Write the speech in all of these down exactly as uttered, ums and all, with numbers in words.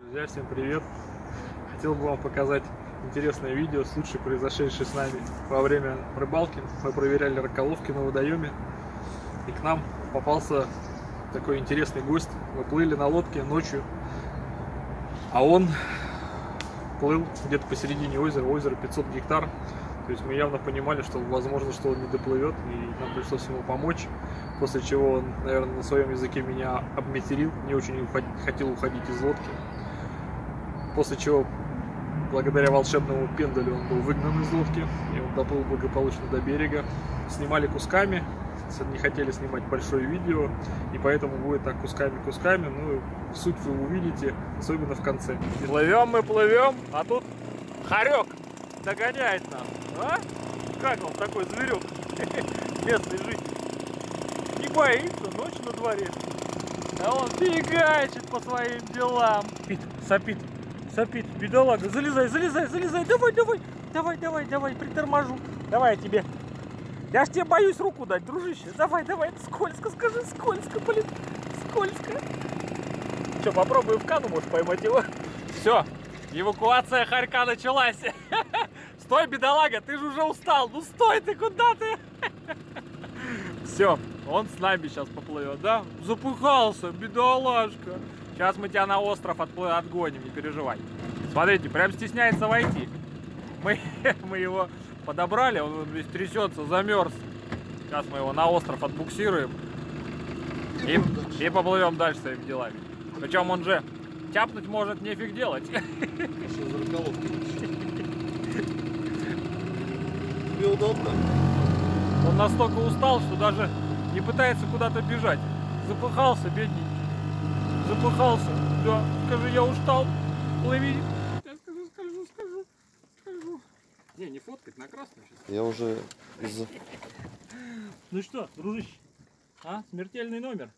Друзья, всем привет! Хотел бы вам показать интересное видео, случай, произошедший с нами во время рыбалки. Мы проверяли раколовки на водоеме, и к нам попался такой интересный гость. Мы плыли на лодке ночью, а он плыл где-то посередине озера, озеро пятьсот гектар. То есть мы явно понимали, что возможно, что он не доплывет, и нам пришлось ему помочь. После чего он, наверное, на своем языке меня обматерил, не очень хотел уходить из лодки. После чего, благодаря волшебному пендалю, он был выгнан из лодки, и он доплыл благополучно до берега. Снимали кусками, не хотели снимать большое видео, и поэтому будет так кусками-кусками. Ну, суть вы увидите, особенно в конце. Плывем мы, плывем, а тут хорек догоняет нас. А? Как он, такой зверек, местный житель. Не боится, ночь на дворе. А он фигачит по своим делам. Сопит, сопит, сопит, бедолага. Залезай, залезай, залезай. Давай, давай, давай, давай, давай, приторможу. Давай я тебе. Я ж тебе боюсь руку дать, дружище. Давай, давай, это скользко, скажи, скользко, блин, скользко. Че, попробую в кану, может, поймать его? Все, эвакуация хорька началась. Стой, бедолага, ты же уже устал. Ну стой ты, куда ты? Все, он с нами сейчас поплывет, да? Запыхался, бедолажка. Сейчас мы тебя на остров отплы... отгоним, не переживай. Смотрите, прям стесняется войти. Мы, мы его подобрали, он весь трясется, замерз. Сейчас мы его на остров отбуксируем. И, и поплывем дальше своими делами. Причем он же тяпнуть может нефиг делать. Что за раколовка? Тебе удобно? Он настолько устал, что даже не пытается куда-то бежать. Запыхался, бедненький. Запыхался. Да, скажи, я устал. Плыви. Я скажу, скажу, скажу, скажу. Не, не фоткать, на красную сейчас. Я уже из... Ну что, дружище? А? Смертельный номер.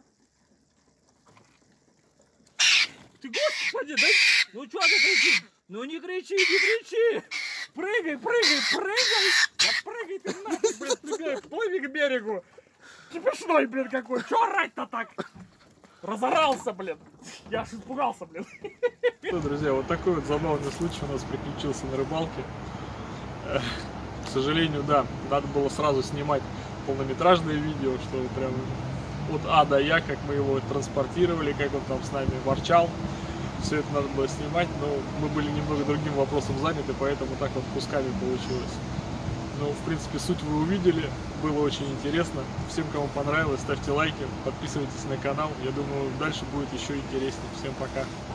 Ты, господи, да? Ну что ты кричишь? Ну не кричи, не кричи! Прыгай, прыгай, прыгай! Да прыгай ты нафиг, блин, прыгай, плыви к берегу! Смешной, блин, какой! Чё орать-то так? Разорался, блин! Я аж испугался, блин! Ну, друзья, вот такой вот забавный случай у нас приключился на рыбалке. К сожалению, да, надо было сразу снимать полнометражное видео, что прям от А до Я, как мы его транспортировали, как он там с нами ворчал. Все это надо было снимать, но мы были немного другим вопросом заняты, поэтому так вот кусками получилось. Ну, в принципе, суть вы увидели, было очень интересно. Всем, кому понравилось, ставьте лайки, подписывайтесь на канал. Я думаю, дальше будет еще интереснее. Всем пока!